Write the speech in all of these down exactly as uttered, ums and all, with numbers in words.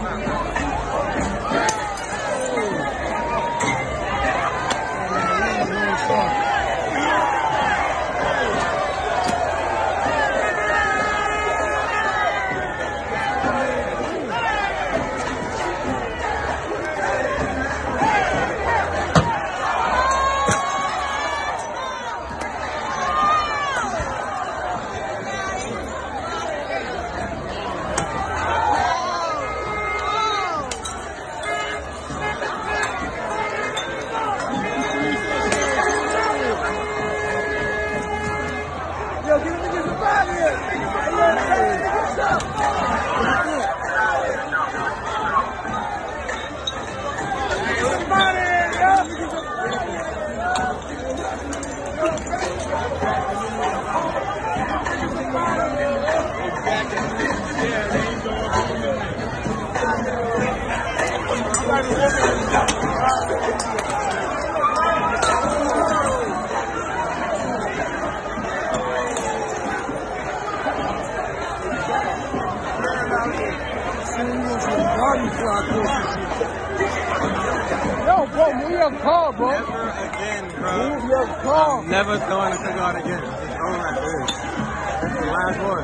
Yo, bro, move your car, bro. Never again, bro. Move your car. I'm never throwing a cigar again. It's over at this. This is the last one.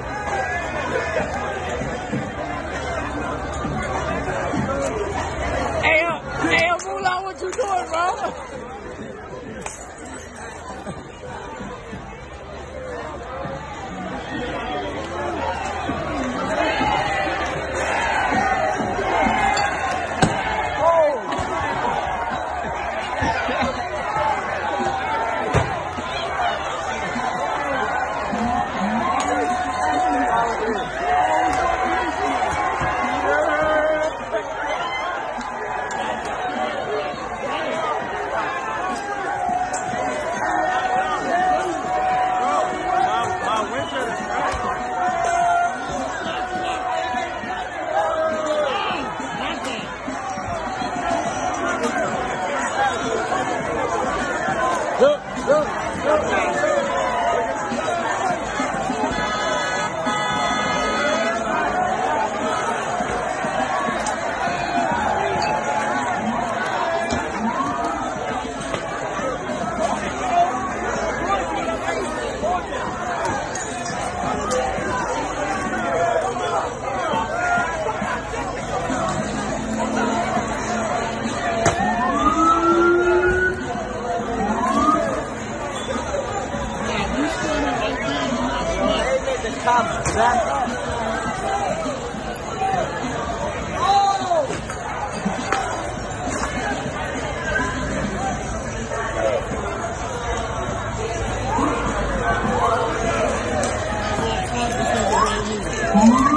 Hey, yo, hey, yo, Moolah, what you doing, bro? Cops back up. Oh!